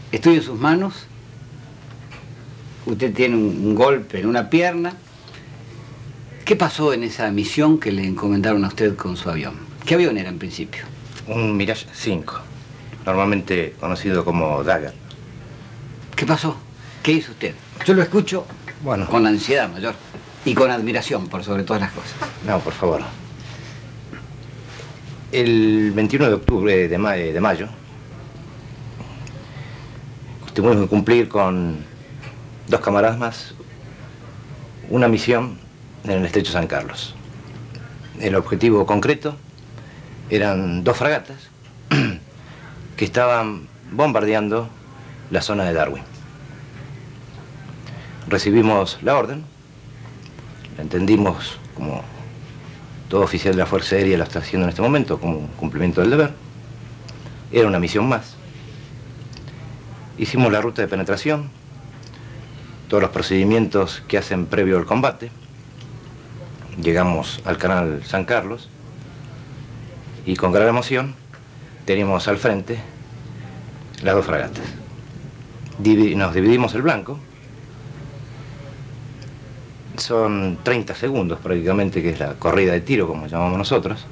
estoy en sus manos. Usted tiene un golpe en una pierna. ¿Qué pasó en esa misión que le encomendaron a usted con su avión? ¿Qué avión era en principio? Un Mirage 5, normalmente conocido como Dagger. ¿Qué pasó? ¿Qué hizo usted? Yo lo escucho con ansiedad, Mayor. Y con admiración, por sobre todas las cosas. No, por favor. El 21 de octubre de mayo, tuvimos que cumplir con 2 camaradas más una misión en el estrecho San Carlos. El objetivo concreto eran 2 fragatas que estaban bombardeando la zona de Darwin. Recibimos la orden, la entendimos como todo oficial de la Fuerza Aérea lo está haciendo en este momento, como un cumplimiento del deber. Era una misión más. Hicimos la ruta de penetración, todos los procedimientos que hacen previo al combate. Llegamos al canal San Carlos y con gran emoción teníamos al frente las 2 fragatas. Nos dividimos el blanco. Son 30 segundos prácticamente, que es la corrida de tiro, como llamamos nosotros.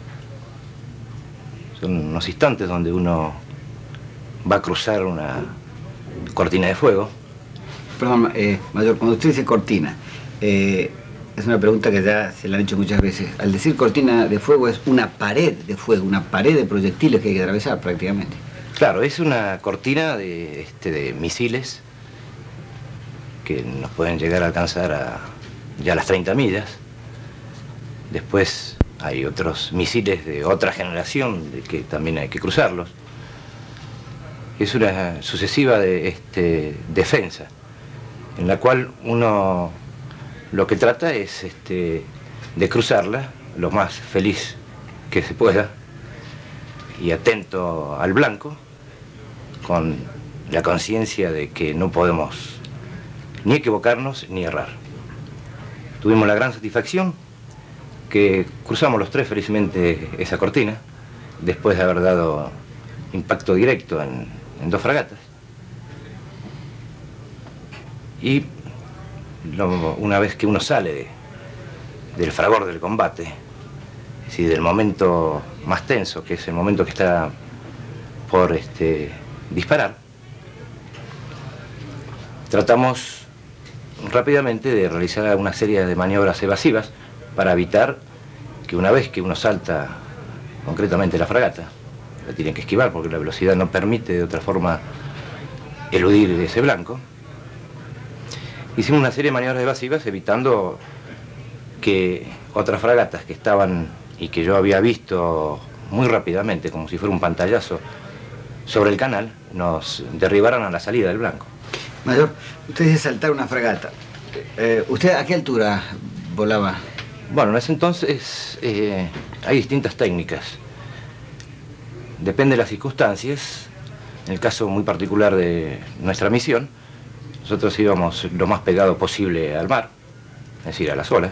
Son unos instantes donde uno va a cruzar una cortina de fuego. Perdón, Mayor, cuando usted dice cortina, es una pregunta que ya se la han hecho muchas veces. Al decir cortina de fuego es una pared de fuego, una pared de proyectiles que hay que atravesar prácticamente. Claro, es una cortina de misiles que nos pueden llegar a alcanzar ya a las 30 millas. Después hay otros misiles de otra generación que también hay que cruzarlos. Es una sucesiva defensa en la cual uno lo que trata es de cruzarla lo más feliz que se pueda y atento al blanco, con la conciencia de que no podemos ni equivocarnos ni errar. Tuvimos la gran satisfacción que cruzamos los 3 felizmente esa cortina, después de haber dado impacto directo en 2 fragatas. Y una vez que uno sale del fragor del combate, es decir, del momento más tenso, que es el momento que está por disparar, tratamos rápidamente de realizar una serie de maniobras evasivas para evitar que una vez que uno salta concretamente la fragata, la tienen que esquivar porque la velocidad no permite de otra forma eludir ese blanco. Hicimos una serie de maniobras evasivas evitando que otras fragatas que estaban y que yo había visto muy rápidamente, como si fuera un pantallazo sobre el canal, nos derribaran a la salida del blanco. Mayor, usted dice saltar una fragata. ¿Usted a qué altura volaba? Bueno, en ese entonces hay distintas técnicas. Depende de las circunstancias. En el caso muy particular de nuestra misión, nosotros íbamos lo más pegado posible al mar, es decir, a las olas.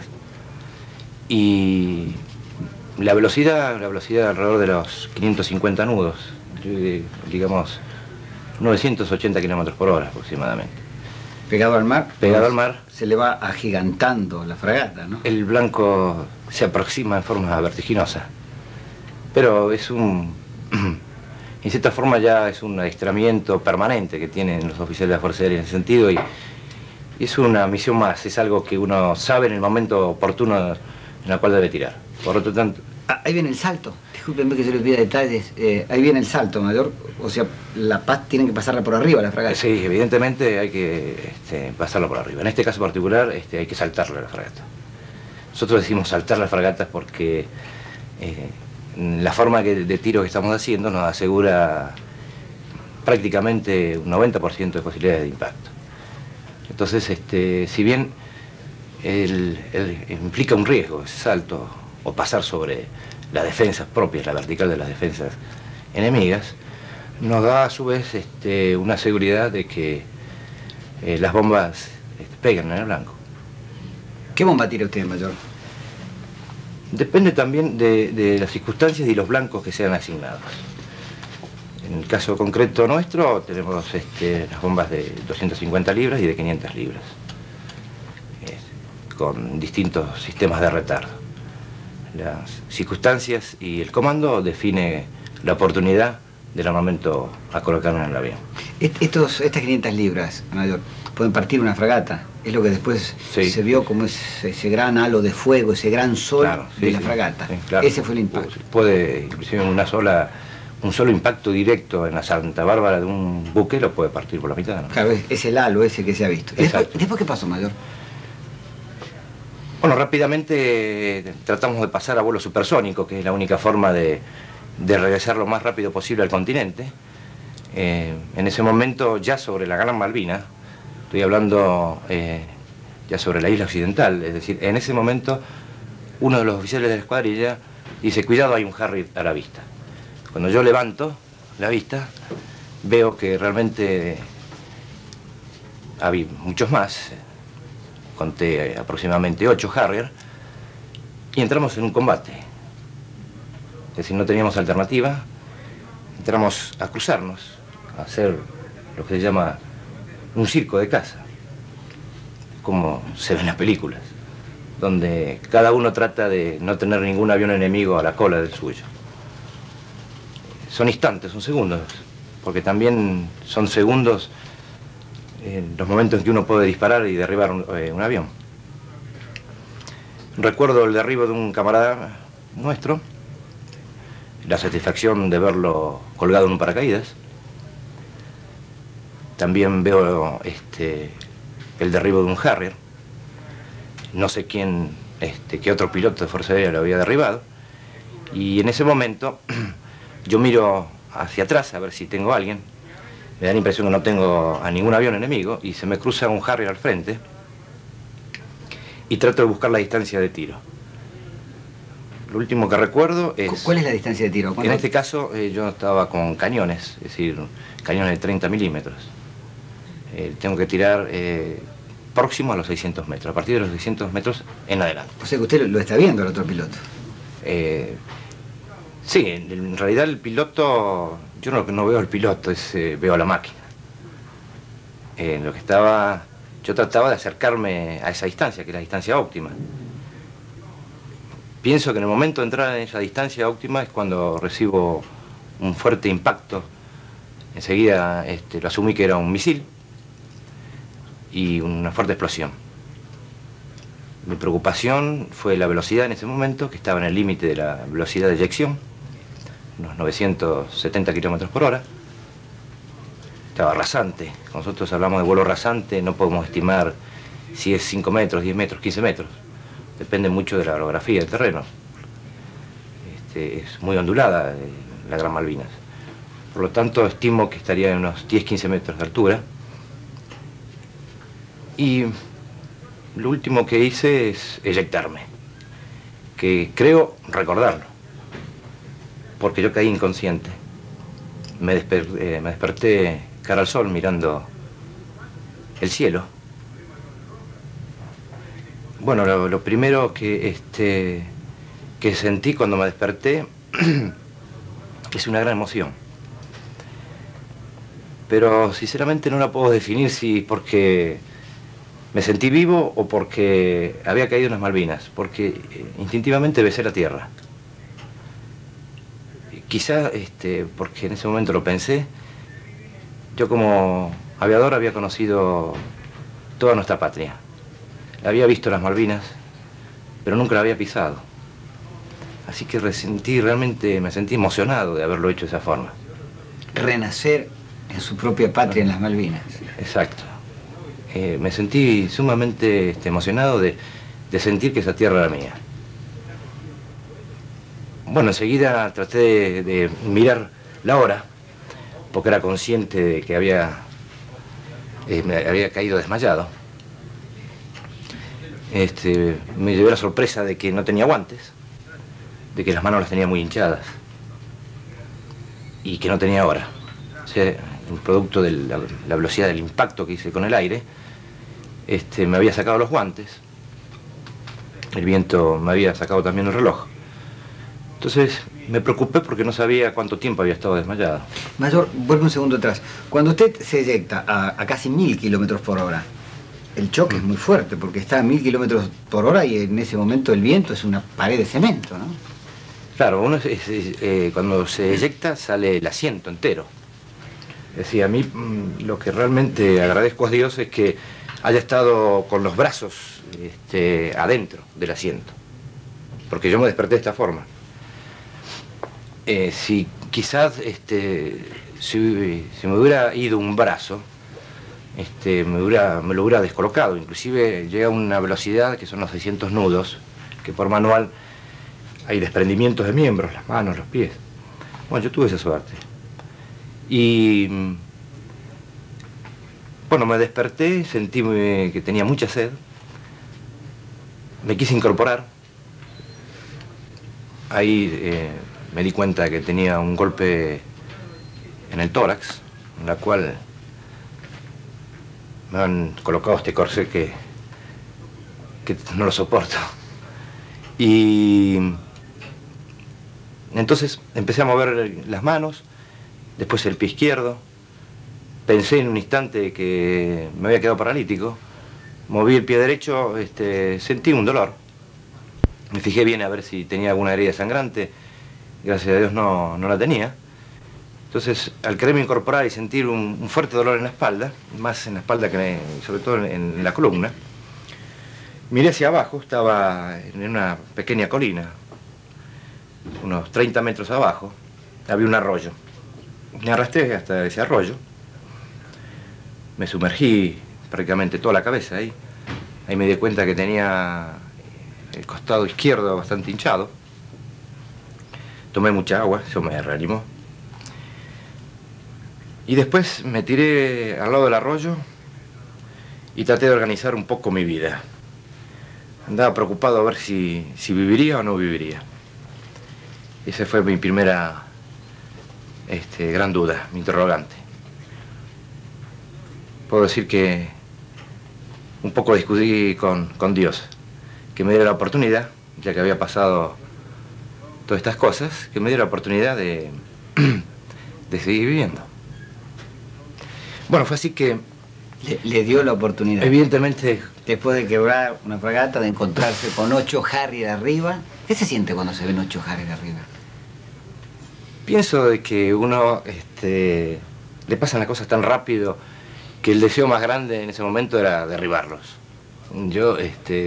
Y la velocidad alrededor de los 550 nudos, digamos 980 kilómetros por hora aproximadamente. ¿Pegado al mar? Pegado al mar. Se le va agigantando la fragata, ¿no? El blanco se aproxima en forma vertiginosa, pero es en cierta forma ya es un adiestramiento permanente que tienen los oficiales de la Fuerza Aérea en ese sentido, y es una misión más, es algo que uno sabe en el momento oportuno en el cual debe tirar. Por lo tanto... ahí viene el salto. Discúlpenme que se les pida detalles. Ahí viene el salto, Mayor. O sea, la Paz tiene que pasarla por arriba, la fragata. Sí, evidentemente hay que pasarla por arriba. En este caso particular hay que saltarla a la fragata. Nosotros decimos saltar las fragatas porque la forma de tiro que estamos haciendo nos asegura prácticamente un 90% de posibilidades de impacto. Entonces, si bien implica un riesgo ese salto o pasar sobre las defensas propias, la vertical de las defensas enemigas, nos da a su vez una seguridad de que las bombas pegan en el blanco. ¿Qué bomba tira usted, Mayor? Depende también de las circunstancias y los blancos que sean asignados. En el caso concreto nuestro tenemos las bombas de 250 libras y de 500 libras, con distintos sistemas de retardo. Las circunstancias y el comando define la oportunidad del armamento a colocar en el avión. Estas 500 libras, mayor, pueden partir una fragata. Es lo que después se vio como ese gran halo de fuego, ese gran sol de la fragata. Sí, claro. Ese fue el impacto. Puede, inclusive un solo impacto directo en la Santa Bárbara de un buque lo puede partir por la mitad, ¿no? Claro, es el halo ese que se ha visto. ¿Después qué pasó, mayor? Bueno, rápidamente tratamos de pasar a vuelo supersónico, que es la única forma de regresar lo más rápido posible al continente. En ese momento, ya sobre la Gran Malvina, estoy hablando ya sobre la isla occidental, es decir, en ese momento uno de los oficiales de la escuadrilla dice: cuidado, hay un Harrier a la vista. Cuando yo levanto la vista, veo que realmente había muchos más. Conté aproximadamente 8 Harrier y entramos en un combate. Es decir, no teníamos alternativa, entramos a cruzarnos, a hacer lo que se llama un circo de caza, como se ve en las películas, donde cada uno trata de no tener ningún avión enemigo a la cola del suyo. Son instantes, son segundos, porque también son segundos los momentos en que uno puede disparar y derribar un avión. Recuerdo el derribo de un camarada nuestro, la satisfacción de verlo colgado en un paracaídas. También veo el derribo de un Harrier. No sé quién, qué otro piloto de Fuerza Aérea lo había derribado. Y en ese momento yo miro hacia atrás a ver si tengo a alguien. Me da la impresión que no tengo a ningún avión enemigo y se me cruza un Harrier al frente y trato de buscar la distancia de tiro. Lo último que recuerdo es... ¿Cuál es la distancia de tiro? En este caso yo estaba con cañones, es decir, cañones de 30 milímetros. Tengo que tirar próximo a los 600 metros, a partir de los 600 metros en adelante. O sea que usted lo está viendo el otro piloto. Sí, en realidad el piloto, yo no veo al piloto, veo a la máquina. Yo trataba de acercarme a esa distancia, que es la distancia óptima. Pienso que en el momento de entrar en esa distancia óptima es cuando recibo un fuerte impacto. Enseguida lo asumí que era un misil y una fuerte explosión. Mi preocupación fue la velocidad en ese momento, que estaba en el límite de la velocidad de eyección, unos 970 kilómetros por hora. Estaba rasante. Cuando nosotros hablamos de vuelo rasante, no podemos estimar si es 5 metros, 10 metros, 15 metros. Depende mucho de la orografía del terreno. Es muy ondulada la Gran Malvinas. Por lo tanto, estimo que estaría en unos 10-15 metros de altura. Y lo último que hice es eyectarme, que creo recordarlo, porque yo caí inconsciente. Me desperté cara al sol mirando el cielo. Bueno, lo primero que sentí cuando me desperté es una gran emoción. Pero sinceramente no la puedo definir si porque me sentí vivo o porque había caído en las Malvinas, porque instintivamente besé la tierra. Quizá porque en ese momento lo pensé. Yo como aviador había conocido toda nuestra patria. Había visto las Malvinas, pero nunca la había pisado. Así que realmente me sentí emocionado de haberlo hecho de esa forma. Renacer en su propia patria, en las Malvinas. Exacto. Me sentí sumamente emocionado de sentir que esa tierra era mía. Bueno, enseguida traté de mirar la hora, porque era consciente de que me había caído desmayado. Me llevé la sorpresa de que no tenía guantes, de que las manos las tenía muy hinchadas y que no tenía hora. O sea, el producto de la velocidad del impacto que hice con el aire, me había sacado los guantes, el viento me había sacado también el reloj Entonces me preocupé porque no sabía cuánto tiempo había estado desmayado. Mayor, vuelve un segundo atrás. Cuando usted se eyecta a casi 1000 kilómetros por hora, el choque es muy fuerte porque está a 1000 kilómetros por hora y en ese momento el viento es una pared de cemento, ¿no? Claro, uno cuando se eyecta sale el asiento entero. Es decir, a mí lo que realmente agradezco a Dios es que haya estado con los brazos adentro del asiento. Porque yo me desperté de esta forma. Si quizás si me hubiera ido un brazo, me lo hubiera descolocado. Inclusive llega a una velocidad que son los 600 nudos, que por manual hay desprendimientos de miembros, las manos, los pies. Bueno, yo tuve esa suerte. Y bueno, me desperté, sentí que tenía mucha sed, me quise incorporar. Ahí me di cuenta que tenía un golpe en el tórax, en la cual me han colocado este corsé que no lo soporto. Y entonces empecé a mover las manos, después el pie izquierdo. Pensé en un instante que me había quedado paralítico. Moví el pie derecho, sentí un dolor. Me fijé bien a ver si tenía alguna herida sangrante. Gracias a Dios no la tenía. Entonces, al quererme incorporar y sentir un fuerte dolor en la espalda, más en la espalda que sobre todo en la columna, miré hacia abajo, estaba en una pequeña colina, unos 30 metros abajo, había un arroyo. Me arrastré hasta ese arroyo, me sumergí prácticamente toda la cabeza ahí. Ahí me di cuenta que tenía el costado izquierdo bastante hinchado. Tomé mucha agua, eso me reanimó. Y después me tiré al lado del arroyo y traté de organizar un poco mi vida. Andaba preocupado a ver si viviría o no viviría. Esa fue mi primera gran duda, mi interrogante. Puedo decir que un poco discutí con Dios, que me diera la oportunidad, ya que había pasado todas estas cosas, que me diera la oportunidad de seguir viviendo. Bueno, fue así que... Le dio la oportunidad. Evidentemente... Después de quebrar una fragata, de encontrarse con 8 Harrier de arriba. ¿Qué se siente cuando se ven 8 Harrier de arriba? Pienso de que uno le pasan las cosas tan rápido que el deseo más grande en ese momento era derribarlos. Yo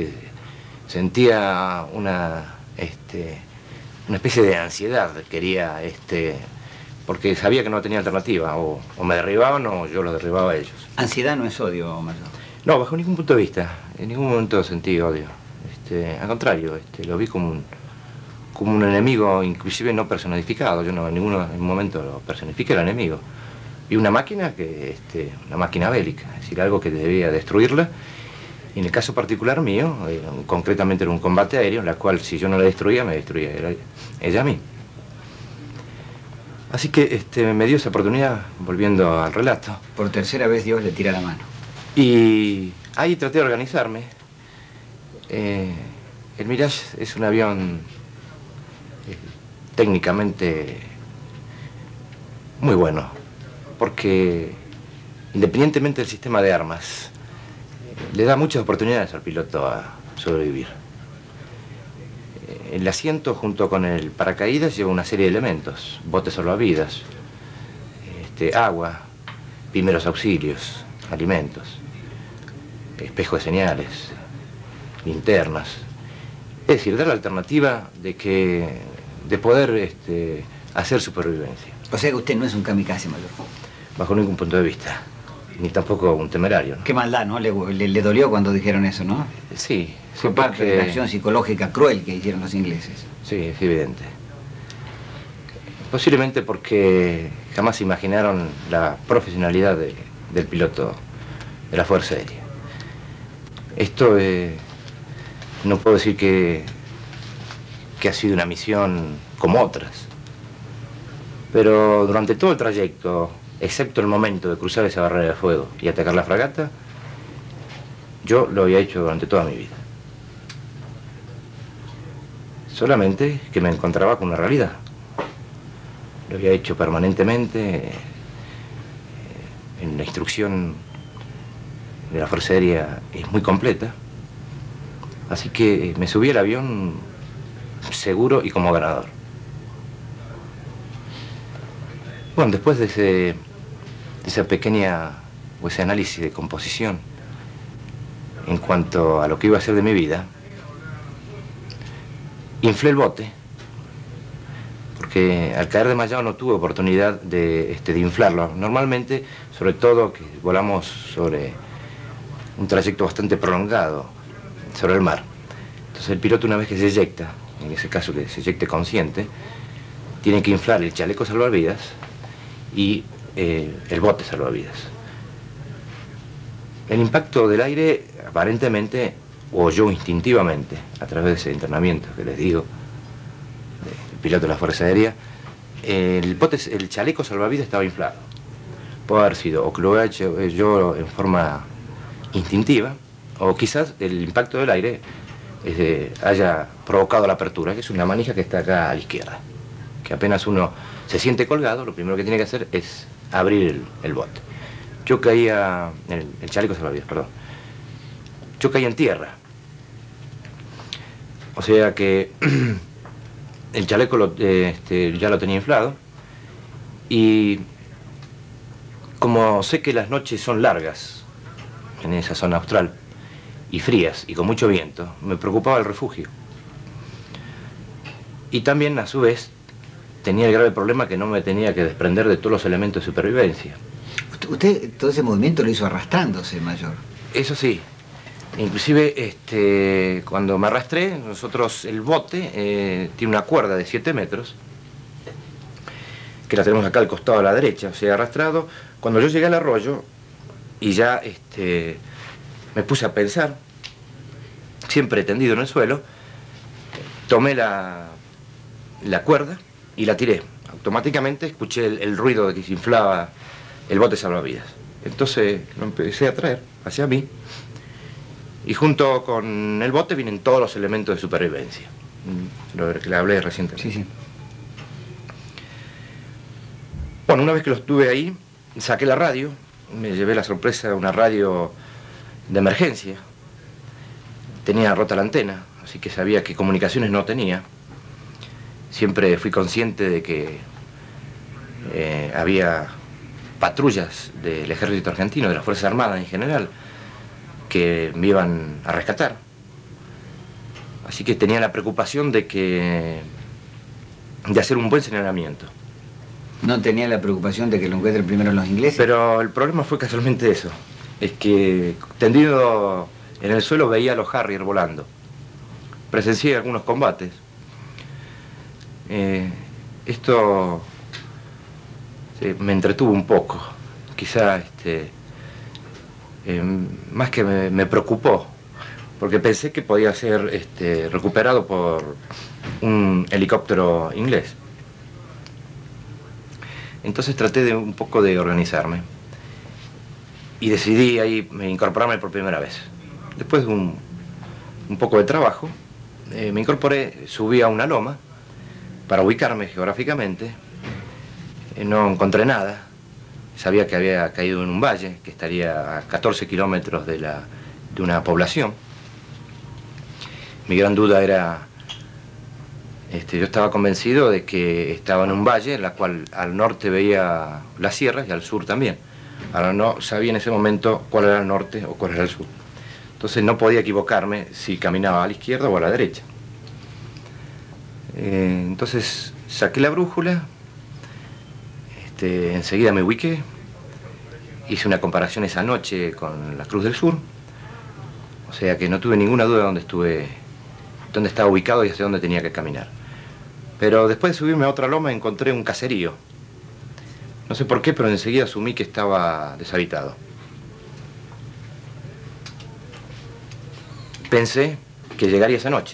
sentía una especie de ansiedad. Quería, porque sabía que no tenía alternativa. O me derribaban o yo los derribaba a ellos. ¿Ansiedad no es odio, Mayor? No, bajo ningún punto de vista. En ningún momento sentí odio. Al contrario, lo vi como un enemigo, inclusive no personificado. Yo no en ningún momento lo personifiqué al enemigo. Vi una máquina una máquina bélica, es decir, algo que debía destruirla. Y en el caso particular mío, concretamente era un combate aéreo, en la cual si yo no la destruía, me destruía ella a mí. Así que me dio esa oportunidad, volviendo al relato. Por tercera vez Dios le tira la mano. Y ahí traté de organizarme. El Mirage es un avión técnicamente muy bueno, porque independientemente del sistema de armas, le da muchas oportunidades al piloto a sobrevivir. El asiento junto con el paracaídas lleva una serie de elementos: botes salvavidas, agua, primeros auxilios, alimentos, espejo de señales, linternas. Es decir, dar la alternativa de poder hacer supervivencia. O sea que usted no es un kamikaze, Mayor. Bajo ningún punto de vista, ni tampoco un temerario, ¿no? Qué maldad, ¿no? Le dolió cuando dijeron eso, ¿no? Sí. Fue parte de la acción psicológica cruel que hicieron los ingleses. Sí, es evidente. Posiblemente porque jamás imaginaron la profesionalidad del piloto de la Fuerza Aérea. Esto no puedo decir que ha sido una misión como otras, pero durante todo el trayecto, excepto el momento de cruzar esa barrera de fuego y atacar la fragata, yo lo había hecho durante toda mi vida. solamente que me encontraba con una realidad. Lo había hecho permanentemente. En la instrucción de la Fuerza Aérea es muy completa, así que me subí al avión seguro y como ganador. Bueno, después de esa pequeña o ese análisis de composición en cuanto a lo que iba a ser de mi vida, inflé el bote, porque al caer demasiado no tuve oportunidad de inflarlo. Normalmente, sobre todo que volamos sobre un trayecto bastante prolongado sobre el mar. Entonces el piloto, una vez que se eyecta, en ese caso que se eyecte consciente, tiene que inflar el chaleco salvavidas y el bote salvavidas. El impacto del aire, aparentemente, o yo instintivamente, a través de ese entrenamiento que les digo, del piloto de la Fuerza Aérea, el chaleco salvavidas estaba inflado. Puede haber sido o que lo haya hecho yo en forma instintiva, o quizás el impacto del aire haya provocado la apertura, que es una manija que está acá a la izquierda, que apenas uno se siente colgado, lo primero que tiene que hacer es abrir el bote. Yo caía, el chaleco salvavidas, perdón, yo caía en tierra, o sea que el chaleco ya lo tenía inflado, y como sé que las noches son largas en esa zona austral y frías y con mucho viento, me preocupaba el refugio. Y también, a su vez, tenía el grave problema que no me tenía que desprender de todos los elementos de supervivencia. Usted todo ese movimiento lo hizo arrastrándose, mayor. Eso sí. Inclusive, cuando me arrastré, nosotros, el bote tiene una cuerda de 7 metros, que la tenemos acá al costado a la derecha, o sea, arrastrado. Cuando yo llegué al arroyo, y ya me puse a pensar, siempre tendido en el suelo, tomé la cuerda y la tiré. Automáticamente escuché el ruido de que se inflaba el bote salvavidas. Entonces lo empecé a traer hacia mí, y junto con el bote vienen todos los elementos de supervivencia, lo que le hablé recientemente. Sí, sí. Bueno, una vez que los tuve ahí, saqué la radio, me llevé la sorpresa de una radio de emergencia. Tenía rota la antena, así que sabía que comunicaciones no tenía. Siempre fui consciente de que había patrullas del ejército argentino, de las Fuerzas Armadas en general, que me iban a rescatar. Así que tenía la preocupación de hacer un buen señalamiento. ¿No tenía la preocupación de que lo encuentren primero los ingleses? Pero el problema fue casualmente eso. Es que, tendido en el suelo, veía a los Harrier volando. Presencié algunos combates. Esto me entretuvo un poco. Quizá, más que me preocupó, porque pensé que podía ser recuperado por un helicóptero inglés. Entonces traté un poco de organizarme y decidí ahí incorporarme por primera vez. Después de un poco de trabajo, me incorporé, subí a una loma para ubicarme geográficamente. No encontré nada. Sabía que había caído en un valle, que estaría a 14 kilómetros de una población. Mi gran duda era... yo estaba convencido de que estaba en un valle en la cual al norte veía las sierras y al sur también. Ahora no sabía en ese momento cuál era el norte o cuál era el sur. Entonces no podía equivocarme si caminaba a la izquierda o a la derecha. Entonces saqué la brújula, enseguida me ubiqué, hice una comparación esa noche con la Cruz del Sur, o sea que no tuve ninguna duda de dónde estaba ubicado y hacia dónde tenía que caminar. Pero después de subirme a otra loma encontré un caserío. No sé por qué, pero enseguida asumí que estaba deshabitado. Pensé que llegaría esa noche.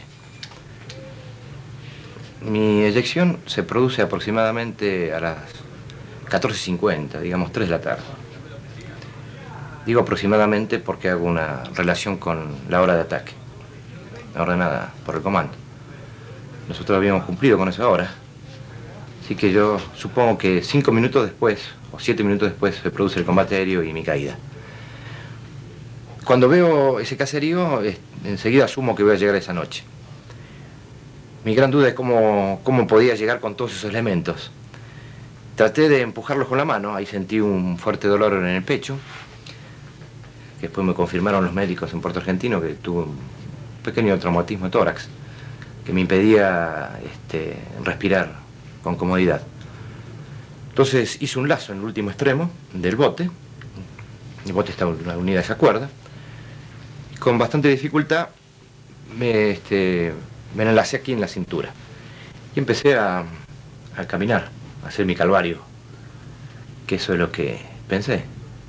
Mi eyección se produce aproximadamente a las 14:50, digamos 3 de la tarde. Digo aproximadamente porque hago una relación con la hora de ataque, ordenada por el comando. nosotros habíamos cumplido con esa hora. Así que yo supongo que 5 minutos después, o 7 minutos después, se produce el combate aéreo y mi caída. Cuando veo ese caserío, enseguida asumo que voy a llegar esa noche. Mi gran duda es cómo podía llegar con todos esos elementos. Traté de empujarlos con la mano, ahí sentí un fuerte dolor en el pecho, que después me confirmaron los médicos en Puerto Argentino que tuve un pequeño traumatismo de tórax, que me impedía respirar con comodidad. Entonces hice un lazo en el último extremo del bote. El bote está unida a esa cuerda. Y con bastante dificultad me enlacé aquí en la cintura. Y empecé a caminar, a hacer mi calvario. Que eso es lo que pensé.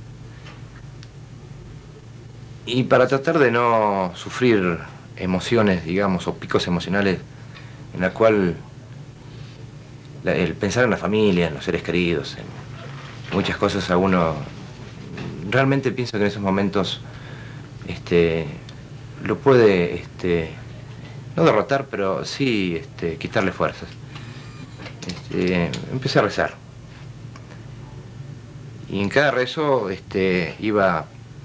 Y para tratar de no sufrir emociones, digamos, o picos emocionales en la cual el pensar en la familia, en los seres queridos, en muchas cosas a uno... Realmente pienso que en esos momentos lo puede, no derrotar, pero sí quitarle fuerzas. Empecé a rezar. Y en cada rezo iba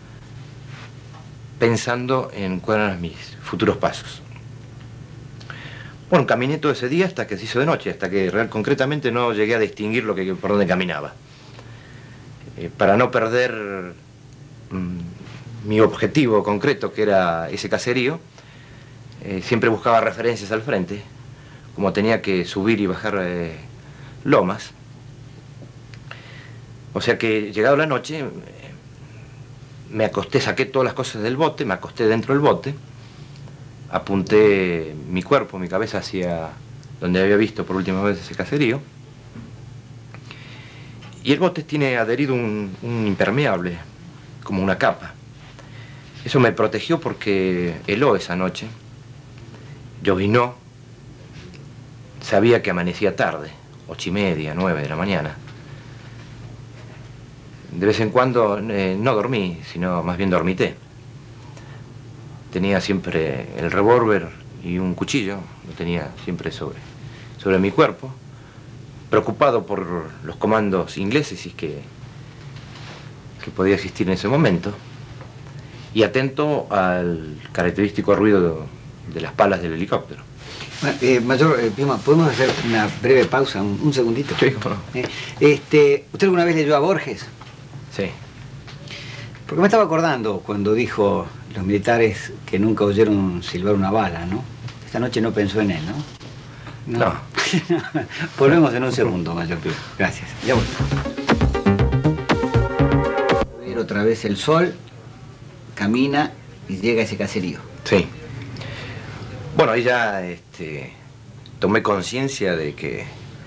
pensando en cuáles eran mis futuros pasos. Bueno, caminé todo ese día hasta que se hizo de noche, hasta que concretamente no llegué a distinguir por dónde caminaba. Para no perder mi objetivo concreto, que era ese caserío, siempre buscaba referencias al frente, como tenía que subir y bajar lomas. O sea que, llegado la noche, me acosté, saqué todas las cosas del bote, me acosté dentro del bote, apunté mi cuerpo, mi cabeza hacia donde había visto por última vez ese caserío. Y el bote tiene adherido un impermeable, como una capa. Eso me protegió porque heló esa noche, llovinó, sabía que amanecía tarde, 8:30, 9 de la mañana. De vez en cuando no dormí, sino más bien dormité. Tenía siempre el revólver y un cuchillo, lo tenía siempre sobre mi cuerpo, preocupado por los comandos ingleses y que podía existir en ese momento, y atento al característico ruido de las palas del helicóptero. Mayor Pima, ¿podemos hacer una breve pausa, un segundito? Sí, cómo no. ¿Usted alguna vez leyó a Borges? Sí. Porque me estaba acordando cuando dijo los militares que nunca oyeron silbar una bala, ¿no? Esta noche no pensó en él, ¿no? No. Volvemos en un segundo, Mayor Pima. Gracias. Ya voy. Ver otra vez el sol, camina y llega a ese caserío. Sí. Bueno, ahí ya tomé conciencia de que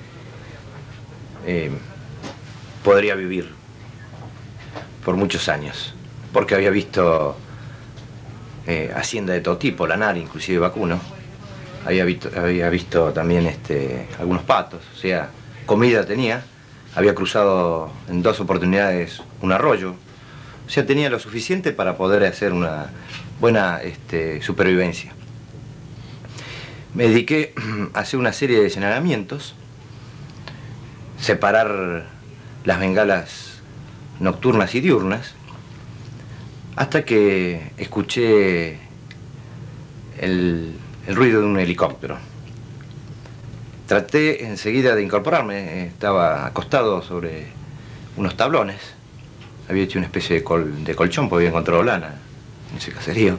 podría vivir por muchos años, porque había visto hacienda de todo tipo, lanar, inclusive vacuno. Había visto también algunos patos, o sea, comida tenía. Había cruzado en 2 oportunidades un arroyo. O sea, tenía lo suficiente para poder hacer una buena supervivencia. Me dediqué a hacer una serie de señalamientos, separar las bengalas nocturnas y diurnas, hasta que escuché el ruido de un helicóptero. Traté enseguida de incorporarme, estaba acostado sobre unos tablones, había hecho una especie de colchón porque había encontrado lana en ese caserío.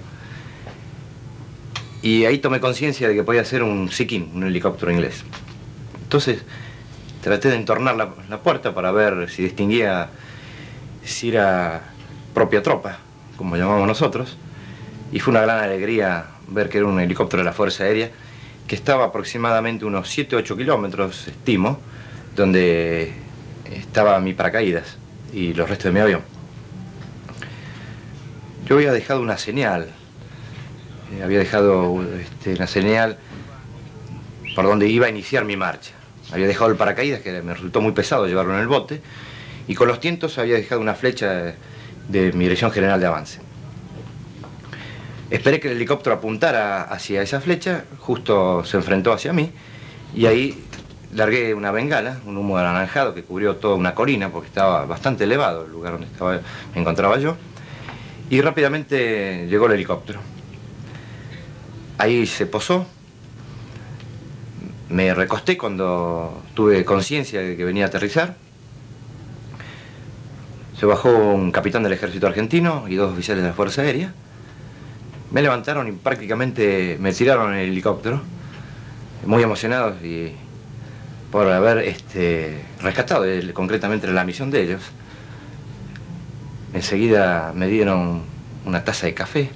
Y ahí tomé conciencia de que podía ser un Sea-King, un helicóptero inglés. Entonces traté de entornar la puerta para ver si distinguía si era propia tropa, como llamamos nosotros, y fue una gran alegría ver que era un helicóptero de la Fuerza Aérea que estaba aproximadamente unos 7-8 kilómetros, estimo, donde estaba mi paracaídas y los restos de mi avión. Yo había dejado una señal, una señal por donde iba a iniciar mi marcha. Había dejado el paracaídas, que me resultó muy pesado llevarlo en el bote, y con los tientos había dejado una flecha de mi dirección general de avance. Esperé que el helicóptero apuntara hacia esa flecha, justo se enfrentó hacia mí, y ahí largué una bengala, un humo anaranjado que cubrió toda una colina, porque estaba bastante elevado el lugar donde me encontraba yo, y rápidamente llegó el helicóptero. Ahí se posó, me recosté cuando tuve conciencia de que venía a aterrizar. Se bajó un capitán del ejército argentino y 2 oficiales de la Fuerza Aérea. Me levantaron y prácticamente me tiraron en el helicóptero, muy emocionados y por haber rescatado concretamente la misión de ellos. Enseguida me dieron una taza de café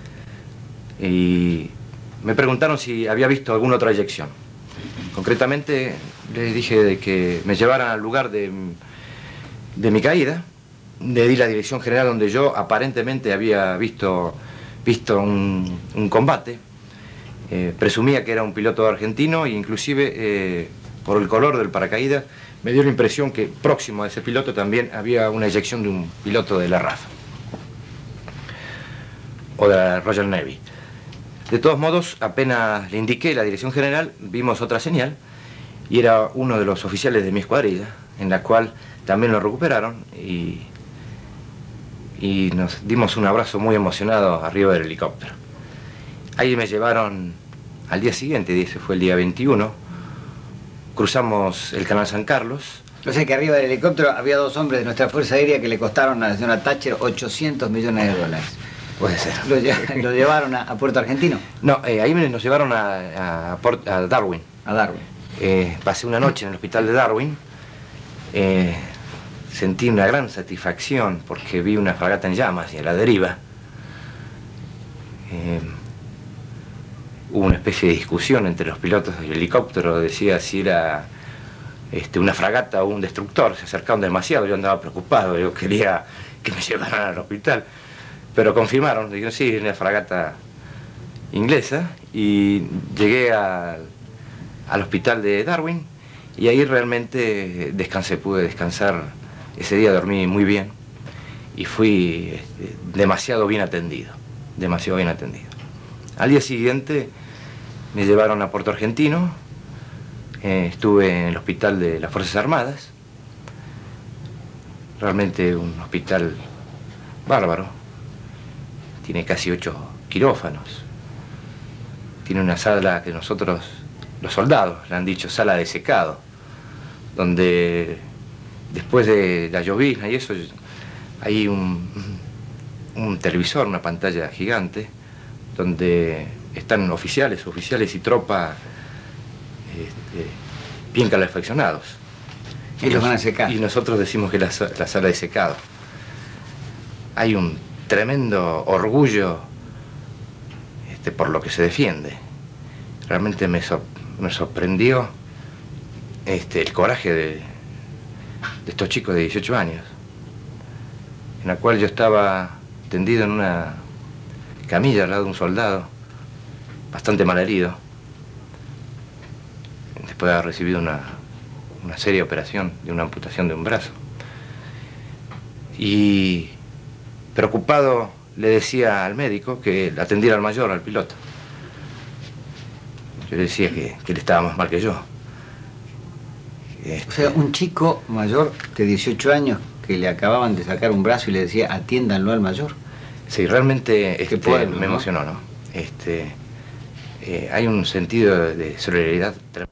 y me preguntaron si había visto alguna otra eyección. Concretamente les dije de que me llevaran al lugar de mi caída. Le di la dirección general donde yo aparentemente había visto un combate. Presumía que era un piloto argentino e inclusive por el color del paracaídas me dio la impresión que próximo a ese piloto también había una eyección de un piloto de la RAF o de la Royal Navy. De todos modos, apenas le indiqué la dirección general, vimos otra señal y era uno de los oficiales de mi escuadrilla, en la cual también lo recuperaron y nos dimos un abrazo muy emocionado arriba del helicóptero. Ahí me llevaron al día siguiente, ese fue el día 21, cruzamos el canal San Carlos. O sea que arriba del helicóptero había 2 hombres de nuestra Fuerza Aérea que le costaron a la señora Thatcher 800 millones de dólares. Puede ser. ¿Lo llevaron a Puerto Argentino? No, ahí nos llevaron a Darwin. A Darwin. Pasé una noche en el hospital de Darwin. Sentí una gran satisfacción porque vi una fragata en llamas y a la deriva. Hubo una especie de discusión entre los pilotos del helicóptero, decía si era una fragata o un destructor. Se acercaron demasiado, yo andaba preocupado, yo quería que me llevaran al hospital. Pero confirmaron, dijeron sí, es una fragata inglesa, y llegué al hospital de Darwin y ahí realmente descansé, pude descansar. Ese día dormí muy bien y fui demasiado bien atendido, demasiado bien atendido. Al día siguiente me llevaron a Puerto Argentino, estuve en el hospital de las Fuerzas Armadas, realmente un hospital bárbaro. Tiene casi 8 quirófanos. Tiene una sala que nosotros, los soldados, le han dicho sala de secado, donde después de la llovizna y eso, hay un televisor, una pantalla gigante, donde están oficiales y tropa bien calefaccionados. Y los van a secar. Y nosotros decimos que es la sala de secado. Hay un tremendo orgullo por lo que se defiende. Realmente me sorprendió el coraje de estos chicos de 18 años, en la cual yo estaba tendido en una camilla al lado de un soldado, bastante malherido, después de haber recibido una seria operación de una amputación de un brazo. Y preocupado le decía al médico que atendiera al mayor, al piloto. Yo le decía que él estaba más mal que yo. O sea, un chico mayor de 18 años que le acababan de sacar un brazo y le decía atiéndanlo al mayor. Sí, realmente pueblo, me emocionó, ¿no? Hay un sentido de solidaridad tremendo.